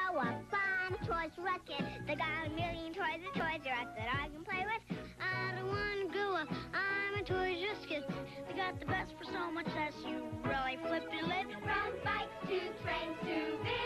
grow up. I'm a Toys R Us kid. They got a million toys at Toys R Us that I can play with. I don't want to grow up. I'm a Toys R Us kid. They got the best for so much less. You really flip your lid. From bikes to trains to